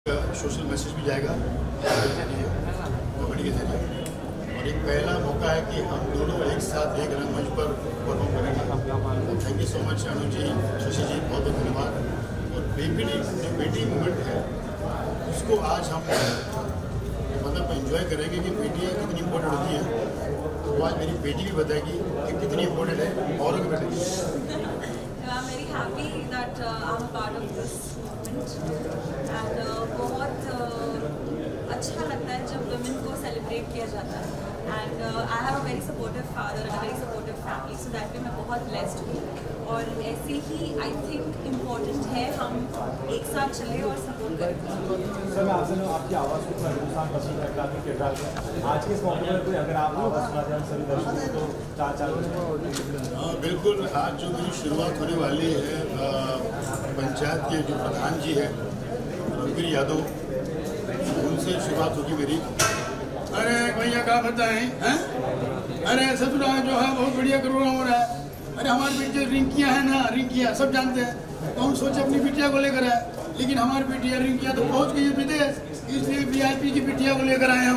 Social message भी जाएगा comedy के जरिए और एक पहला मौका है कि हम दोनों एक साथ एक रंगमंच पर परफॉर्म करेंगे। Thank you so much Anu ji, Shashi ji, बहुत बहुत धन्यवाद। और जो बेटी मूवमेंट है उसको आज हम मतलब एंजॉय करेंगे कि बेटियाँ कितनी इम्पोर्टेंट होती हैं। तो आज मेरी बेटी भी बताएगी कि कितनी इम्पोर्टेंट है औरों की बेटी। I'm very happy that I'm a part of this movement and बहुत अच्छा लगता है जब women को celebrate किया जाता है and I have a very supportive father and a very supportive family, so that way मैं बहुत blessed हूँ। और ऐसे ही I think important है हम एक साथ चले और support करें। सर मैं आपसे आपकी आवाज़ को हिंदुस्तान पसंद है काफ़ी किरदार है आज के इस मौके पर कोई अगर आप आवाज़ सुना जाए सभी दर्शकों तो चार बिल्कुल। आज जो मेरी शुरुआत होने वाली है पंचायत के जो प्रधान जी हैं रणबीर यादव, उनसे शुरुआत होगी मेरी। अरे भैया क्या बताएं हैं? अरे ससुरा जो है बहुत बढ़िया प्रोग्राम हो रहा है। अरे हमारी बेटी रिंकिया है ना, रिंकिया सब जानते हैं, तो हम सोचे अपनी बिटिया को लेकर आए, लेकिन हमारी बिटिया रिंकिया तो पहुंच गई है विदेश, इसलिए VIP की बिटिया को लेकर आए हम।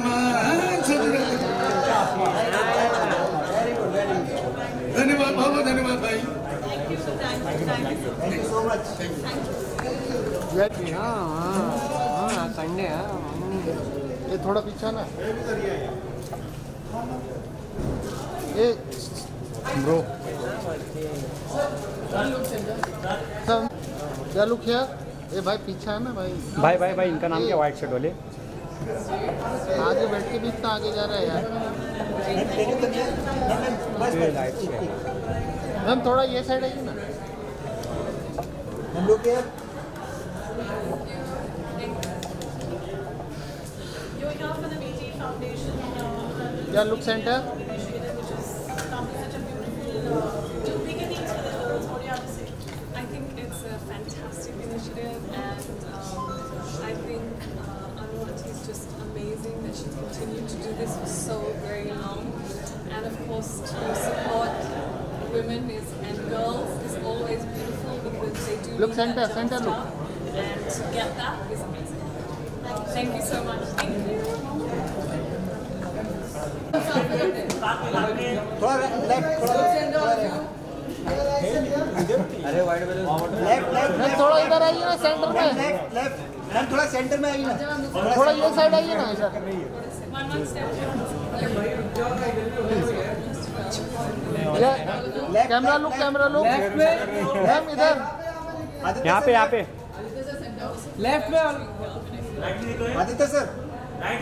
धन्यवाद, बहुत बहुत धन्यवाद भाई। हाँ संडे है ये थोड़ा पीछा ना ये ब्रो क्या लुक है ये भाई पीछा है ना भाई। भाई इनका नाम क्या व्हाइट शर्ट वाले आगे बैठ के भी इतना आगे जा रहा है यार। मैम थोड़ा ये साइड आइए ना हम लोग के। क्या look centre I think it's a fantastic initiative and I think Anu Aunty is just amazing that she's continued to do this for so very long, and of course to support women and girls is always beautiful because they do look center look, and to get that is amazing. Thank you so much. Thank you. अरे wide left थोड़ा इधर आइए ना centre में, left थोड़ा centre में आइए ना, थोड़ा ये साइड आइए ना इधर। कैमरा लुक मैम इधर यहाँ पे लेफ्ट में Aditya sir Right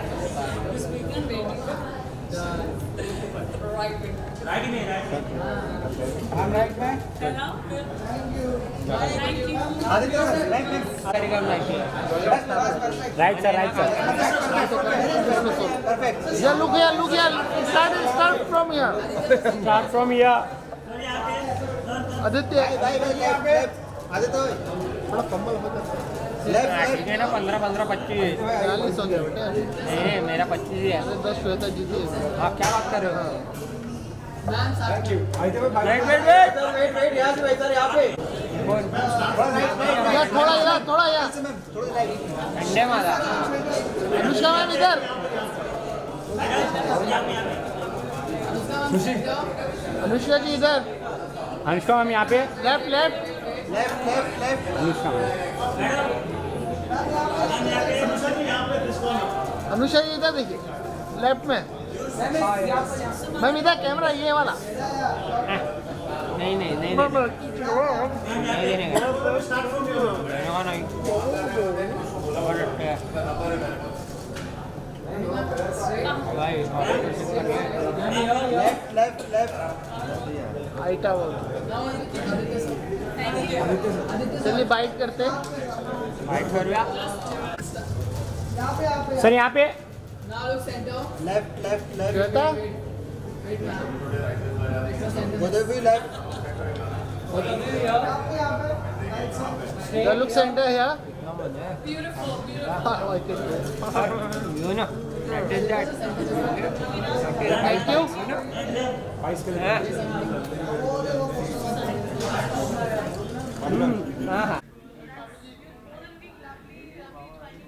wing. Right में Hello. Good. Thank you. Aditya sir left में right sir perfect look here start from here Aditya Aditya थोड़ा कम्बल हो जाता लेफ्ट है ना 15 25 40 हो गया बेटा। मेरा 25 है। 10 श्वेता जी थी। आप क्या बात कर रहे हो? वेट यहाँ से भाई सर यहाँ पे थोड़ा यार अंडे मारा अनुष्का मैम इधर अनुष्का जी इधर अनुष्का मैम यहाँ पे लेफ्ट अनुष्का मैम अनुष्का जी इधर देखिए लेफ्ट में मैम इधर कैमरा ये वाला नहीं देने का लेफ्ट आइटा वो चलिए बाइट करते सर यहाँ पे लेफ्ट श्वेता उधर भी लेफ्ट लुक सेंटर है Beautiful. you know that is that thank you हाँ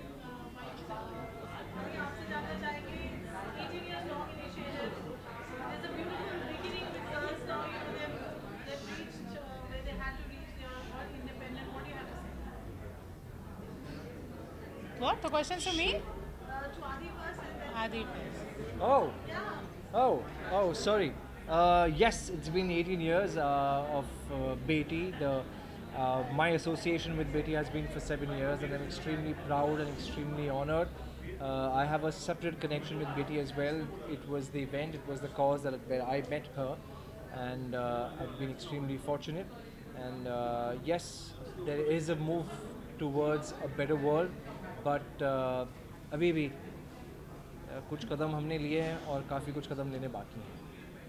What? The question's to me? Adi first. Oh, sorry. Yes, it's been 18 years of Beti. My association with Beti has been for 7 years, and I'm extremely proud and extremely honored. I have a separate connection with Beti as well. It was the event, it was the cause where I met her, and I've been extremely fortunate. And yes, there is a move towards a better world, but अभी भी कुछ कदम हमने लिए हैं और काफ़ी कुछ कदम लेने बाकी हैं.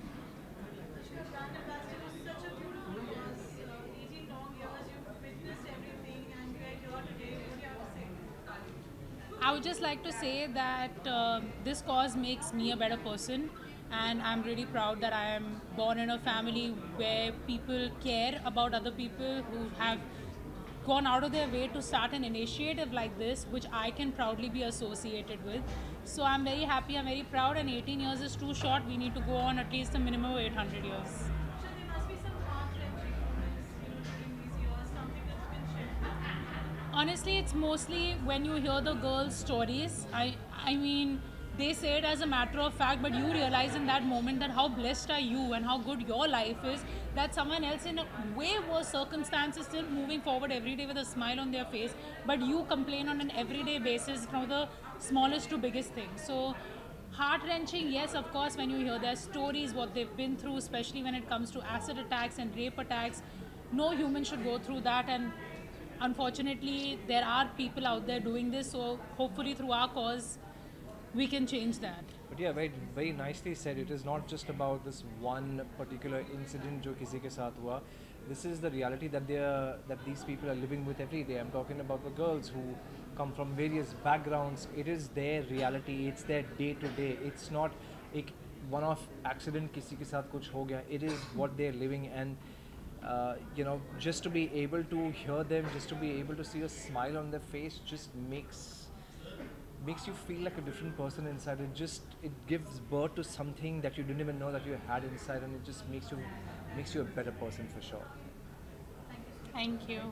I would just like to say that this cause makes me a better person, and I'm really proud that I am born in a family where people care about other people who have gone out of their way to start an initiative like this, which I can proudly be associated with. So I'm very happy, I'm very proud, and 18 years is too short. We need to go on at least a minimum of 800 years. There must be some heart-wrenching moments, during these years, something that's been shared. Honestly, it's mostly when you hear the girls' stories. I mean, they say it as a matter of fact, but you realize in that moment that how blessed are you and how good your life is, that someone else in a way worse circumstances still moving forward every day with a smile on their face, but you complain on an everyday basis from the smallest to biggest thing. So heart-wrenching, yes, of course, when you hear their stories, what they've been through, especially when it comes to acid attacks and rape attacks. No human should go through that, and unfortunately there are people out there doing this, so hopefully through our cause we can change that. But yeah, very, very nicely said. It is not just about this one particular incident जो किसी के साथ हुआ. This is the reality that these people are living with every day. I'm talking about the girls who come from various backgrounds. It is their reality. It's their day to day. It's not एक one-off accident किसी के साथ कुछ हो गया. It is what they're living, and just to be able to hear them, just to be able to see a smile on their face, just makes you feel like a different person inside. It gives birth to something that you didn't even know that you had inside, and it just makes you a better person for sure. Thank you.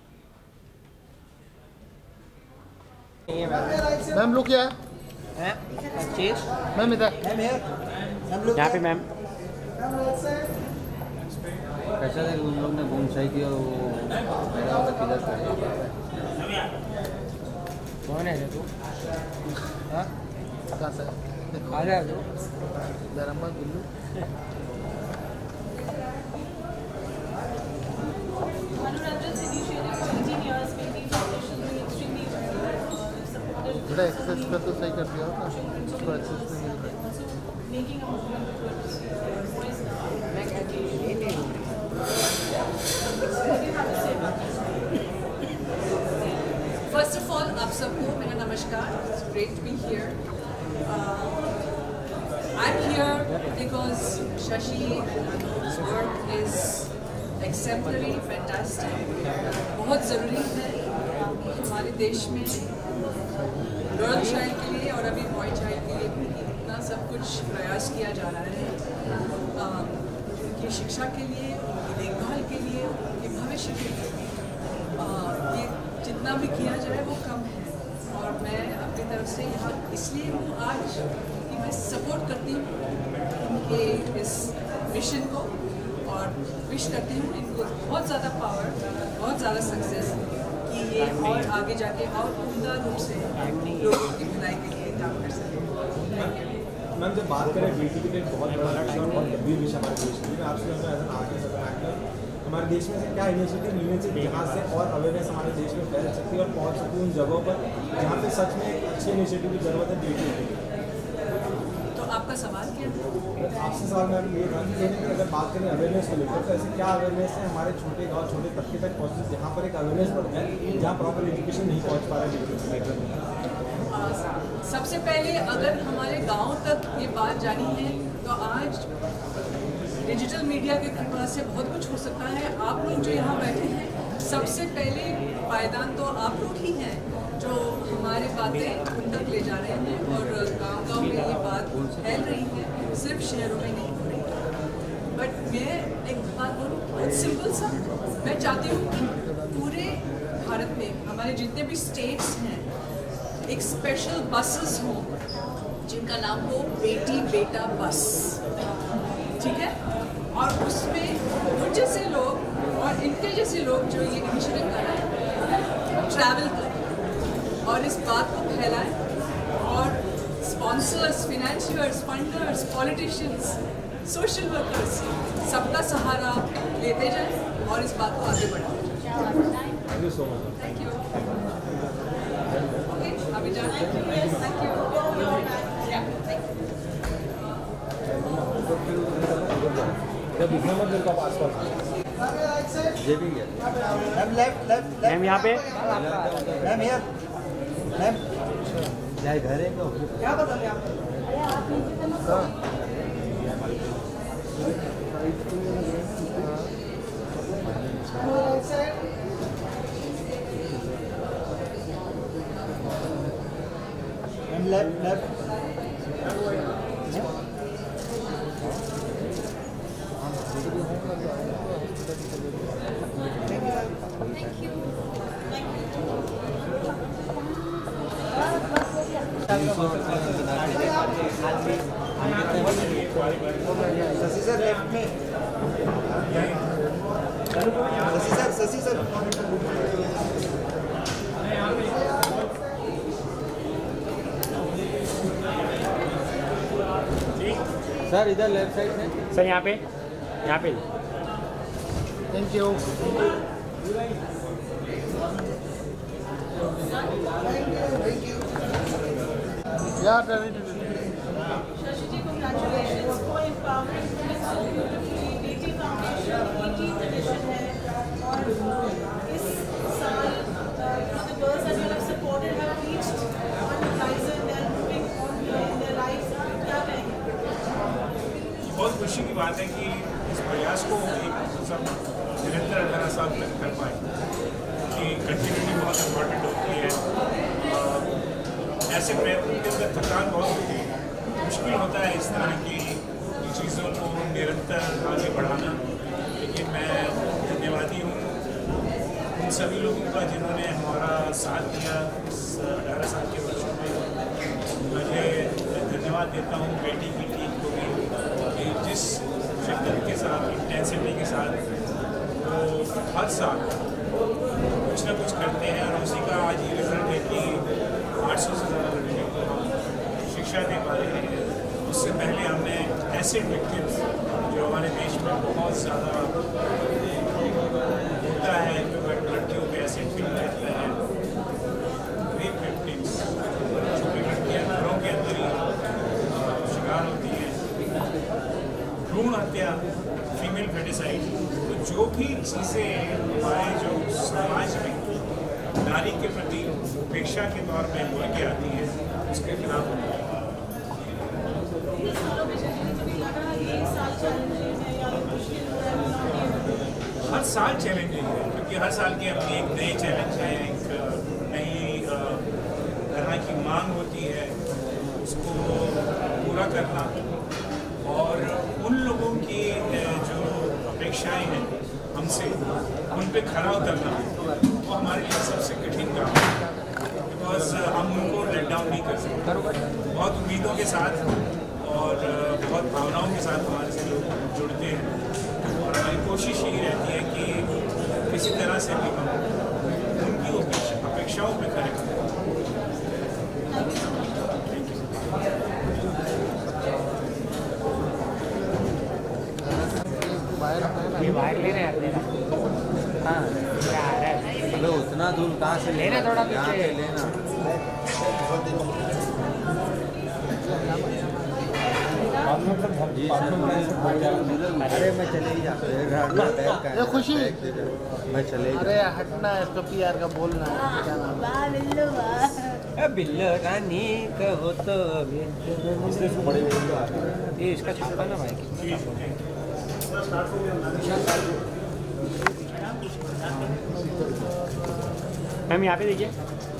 Ma'am लोग क्या है? चीज ma'am इधर. यहाँ पे ma'am. कैसा है उन लोग ने बोनसाई की और वो मेरा वाला किधर कर कौन है तू? हाँ कहाँ से? आ जा तू. Dharma Gullu. Manoranjan's initiative for 18 years will be foundation doing extremely well. Supported बेटा एक्सेस कर तो सही कर दिया होगा. उसको एक्सेस नहीं मिल रहा. also making a movement towards boys now. What do you have to say about this? First of all, आप सबको मेरा नमस्कार. It's great to be here. I'm here because Shashi and Anu's work is exemplary, fantastic. बहुत ज़रूरी है हमारे देश में गर्ल चाइल्ड के लिए और अभी बॉय चाइल्ड के लिए भी इतना सब कुछ प्रयास किया जा रहा है उनकी शिक्षा के लिए, उनकी देखभाल के लिए, उनके भविष्य के लिए. ये जितना भी किया जाए वो कम है, और मैं अपनी तरफ से यहाँ इसलिए हूँ आज कि मैं सपोर्ट करती हूँ इनके इस मिशन को, और विश करती हूँ इनको बहुत ज़्यादा पावर, बहुत ज़्यादा सक्सेस, कि ये और आगे जाके और उम्दा रूप से लोगों की भलाई के लिए काम कर सकें. मैम जब बात करें बेटी के लिए बहुत बड़ा विषय और बहुत गंभीर विषय हमारे देश में, मैं आपसे as an artist as an actor हमारे देश में से क्या इनिशिएटिव लेने चाहिए जहाँ से और अवेयरनेस हमारे देश में फैल सकती है और पहुँच सकती है उन जगहों पर जहाँ पे सच में अच्छे इनिशिएटिव की जरूरत है बेटी की. तो आपका सवाल क्या है? आपसे सवाल मैम ये था कि अगर बात करें अवेयरनेस को लेकर, तो ऐसे क्या अवेयरनेस है हमारे छोटे गाँव छोटे तबके तक पहुँचे जहाँ पर एक अवेयरनेस बढ़ जाए जहाँ प्रॉपर एजुकेशन नहीं पहुँच पा रहा है. सबसे पहले अगर हमारे गांव तक ये बात जानी है तो आज डिजिटल मीडिया के कृपा से बहुत कुछ हो सकता है. आप लोग जो यहाँ बैठे हैं, सबसे पहले पायदान तो आप लोग ही हैं जो हमारे बातें उन तक ले जा रहे हैं, और गांव-गांव में ये बात फैल रही है, सिर्फ शहरों में नहीं हो रही. बट मैं एक बात बोलूँ बहुत सिंपल सा, मैं चाहती हूँ कि पूरे भारत में हमारे जितने भी स्टेट्स हैं एक स्पेशल बसेस हो जिनका नाम हो बेटी बेटा बस, ठीक है। और उसमें मुझ जैसे लोग और इनके जैसे लोग जो ये इनिशिएटिव कर रहे हैं ट्रैवल करें और इस बात को फैलाएं और sponsors, financiers, funders, politicians, social workers सबका सहारा लेते जाएं और इस बात को आगे बढ़ाएं। Thank you so much. Thank you. Okay, अभी जाना है। Thank you. जब दिखने में मेरे को आसपास ये भी है मैम लेफ्ट लेफ्ट मैम यहाँ पे मैम हियर मैम क्या घर है तो क्या बदल आप ma'am left left Shashi sir left में शशि सर सर इधर लेफ्ट साइड में सर यहाँ पे थैंक यू या Shashi ji, congratulations for empowering women so beautifully. बेटी फाउंडेशन 18th edition है और इस साल the girls that you have supported have reached one horizon and moving on in their lives. क्या कहेंगे? बहुत खुशी की बात है कि इस प्रयास को एक सब निरंतर 18 साल तक कर पाए कि कंटिन्यूटी बहुत इम्पोर्टेंट होती है। ऐसे प्रयत्न के अंदर थकान बहुत होती है, मुश्किल होता है इस तरह की चीज़ों को निरंतर आगे बढ़ाना। लेकिन मैं धन्यवादी हूँ उन सभी लोगों का जिन्होंने हमारा साथ दिया इस 18 साल के वर्षों में। मुझे धन्यवाद देता हूँ बेटी की टीम को भी कि जिस शिद्दत के साथ, इंटेंसिटी के साथ वो हर साल कुछ ना कुछ करते हैं और उसी का आज ये रिजल्ट है कि 800 से ज़्यादा लड़कियों को हम शिक्षा दे पा रहे हैं। उससे पहले हमने एसिड विक्टिम्स जो हमारे देश में बहुत ज़्यादा होता है, जो लड़कियों पे एसिड फिल रहता है, रेप विक्टिम्स, छोटी लड़कियाँ घरों के अंदर ही शिकार होती हैं, भ्रूण हत्या, फीमेल फेटिसाइड, तो जो भी चीज़ें हमारे जो समाज में नारी के प्रति उपेक्षा के तौर पे बोल के आती है उसके खिलाफ हर साल चैलेंजिंग है, क्योंकि हर साल की अपनी एक नई चैलेंज है, एक नई तरह की मांग होती है, उसको पूरा करना और उन लोगों की जो अपेक्षाएं हैं हमसे उन पे खरा उतरना वो हमारे लिए सबसे कठिन काम है, बिकॉज हम उनको लेट डाउन नहीं कर सकते। बहुत उम्मीदों के साथ और बहुत भावनाओं के साथ हमारे से लोग जुड़ते हैं और हमारी कोशिश यही रहती है कि किसी तरह से भी हम उनकी अपेक्षाओं पे खरे करें। ये बाहर ले रहे हैं। हाँ क्या आ रहा है? अबे उतना दूर कहाँ से लेना, थोड़ा यहाँ पीछे पे लेना। जी सर, अरे मैं चले ही जाता ये खुशी मैं चले ही अरे हटना है इसको पीआर का बोलना है क्या नाम है? बिल्लो रानी कहो तो ये इसका छापा ना भाई, कितना मैम यहाँ पे देखिए,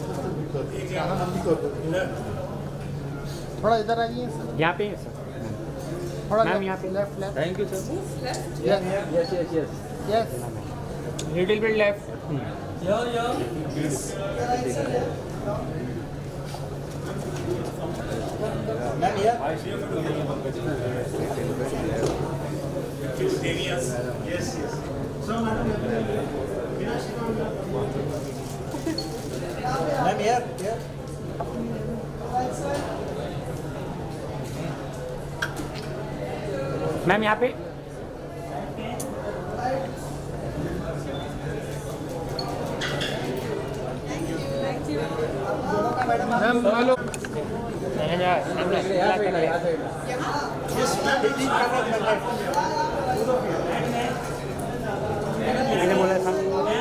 थोड़ा इधर आइए यहाँ पे है सर, थोड़ा मैम यहाँ पे left left thank you sir. Yes yes yes yes yes little bit left. Ma'am यार मैम यहाँ पे मैम हेलो मैंने बोला था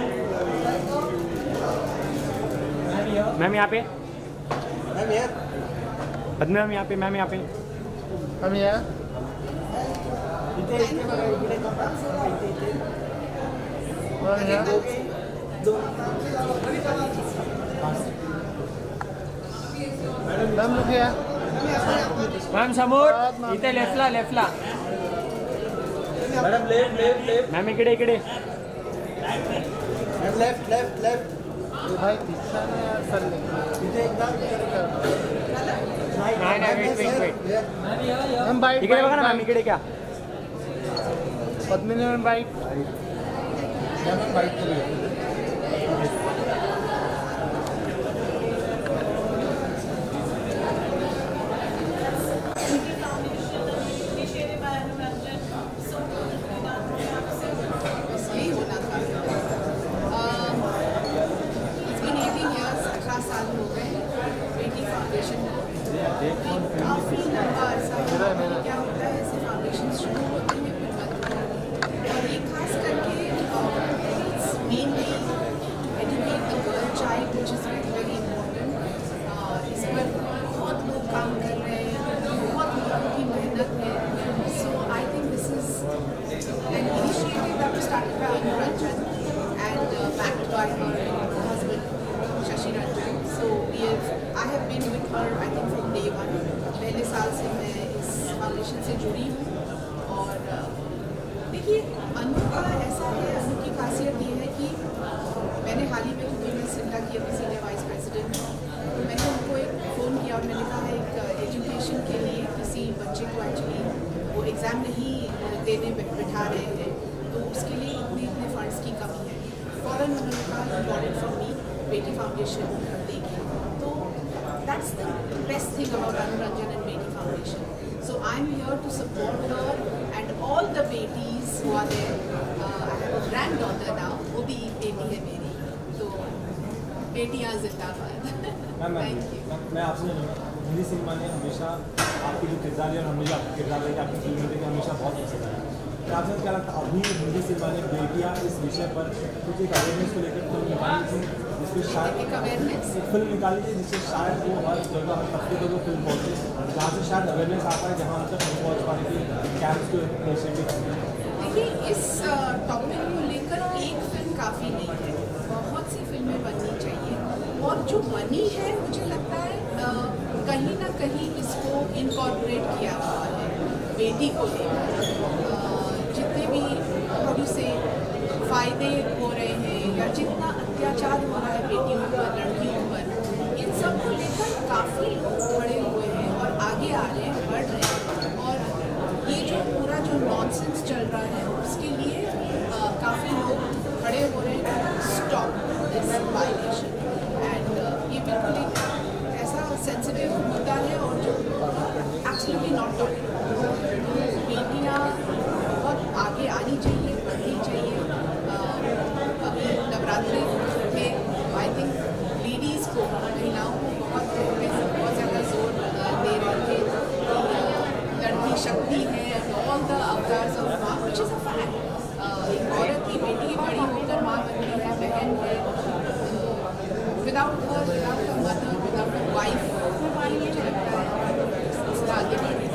मैम यहाँ पे मैम यार पद्म मैम यहाँ पे मैम यहाँ पे मैम यार मैम लुक हियर मैम समोर इथे लेफ्टला मैडम लेफ्ट मॅम इकडे मैम लेफ्ट भाई दिसता नाही यार चालले तिथे एकदा नाही वेट मैम बाईट इकडे बघा ना मॅम इकडे क्या Padmini ma'am bite ma'am bite करूया काफ़ी लंबा अर्सा क्या होता है ऐसे फाउंडेशन शुरू होते हैं फिर बंद हो जाते हैं और ये खास करके mainly educate the girl child which is very important इस पर बहुत लोग काम कर रहे हैं बहुत लोगों की मेहनत है so I think this is an initiative that was started by Anu Ranjan and backed by her husband Shashi Ranjan so I have been with her I think from day one. पहले साल से मैं इस फाउंडेशन से जुड़ी हूँ और देखिए अनु का ऐसा है अनु की खासियत ये है कि मैंने हाल ही में क्योंकि मैं सिमला की अपनी सीनियर वाइस प्रेसिडेंट तो मैंने उनको एक फ़ोन किया और मैंने कहा एक एजुकेशन के लिए किसी बच्चे को एक्चुअली वो एग्ज़ाम नहीं देने बिठा रहे हैं तो उसके लिए इतने फंड्स की कमी है फ़ौरन उन्होंने कहा इम्पॉर्टेंट फॉर मी बेटी फाउंडेशन देखिए That's the best thing about Anu Ranjan and Beti Foundation. So I'm here to support her and all the betis who are there. I have a granddaughter now, वो भी बेटी है मेरी, तो बेटियाँ जिंदाबाद. Thank you. मैं आपसे हिंदी सिनेमा ने हमेशा आपकी जो किरदार है और हमेशा आपके किरदार है आपकी फिल्म में हमेशा बहुत पसंद आया. तो आपसे क्या लगता है अभी हिंदी सिनेमा ने बेटियाँ इस विषय पर कुछ एक अवेयरनेस को लेकर फिल्म निकाली थी जिसको शायद एक फिल्म निकाली थी जिससे शायद वो हर जगह हर तबके को फिल्म पहुँचे जहाँ से शायद अवेयरनेस आता है जहाँ तक नहीं पहुँच पा रही थी कैंप्स को इनिशिएटिव. देखिए इस टॉपिक को लेकर एक फिल्म काफ़ी नहीं है बहुत सी फिल्में बननी चाहिए और जो बनी है मुझे लगता है कहीं ना कहीं इसको इनकॉर्पोरेट किया हुआ है बेटी को लेकर जितने भी हाउ से फ़ायदे हो रहे हैं या जितना अत्याचार हो रहा है बेटियों पर लड़कियों पर इन सब को लेकर काफ़ी लोग खड़े हुए हैं और आगे आ रहे हैं बढ़ रहे हैं और ये जो पूरा जो नॉनसेंस चल रहा है उसके लिए काफ़ी लोग खड़े हो रहे हैं स्टॉप दिस वायलेशन एंड ये बिल्कुल एक ऐसा सेंसिटिव मुद्दा है और जो एब्सोल्युटली नॉट टॉकिंग बेटियाँ बहुत आगे आनी चाहिए बढ़नी चाहिए अभी नवरात्रि में आई थिंक लेडीज़ को महिलाओं को बहुत ज़्यादा जोर दे रहे थे कि लड़की शक्ति है ऑल द अवतार्स ऑफ माँ विच इज़ अ फैक्ट एक औरत की बेटी बड़ी होकर माँ बनती है बहन है without her without a mother without a wife मुझे लगता है इसका आगे बढ़ने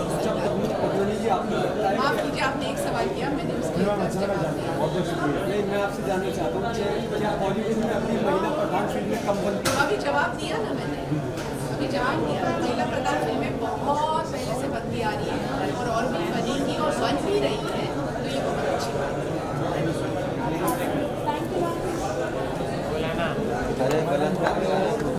माफ़ कीजिए आपने एक सवाल किया मैंने उसके मैं आपसे जानना चाहता हूँ क्या बॉलीवुड में अपनी महिला प्रधान फिल्म में कम बनती अभी जवाब दिया ना मैंने अभी जवाब दिया महिला प्रधान फिल्में बहुत पहले से बनती आ रही है और भी बनेंगी और बन भी रही है तो ये बहुत अच्छी बात है.